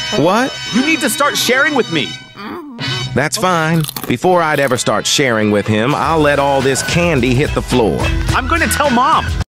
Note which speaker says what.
Speaker 1: What?
Speaker 2: You need to start sharing with me.
Speaker 1: That's fine. Before I'd ever start sharing with him, I'll let all this candy hit the floor.
Speaker 2: I'm going to tell Mom.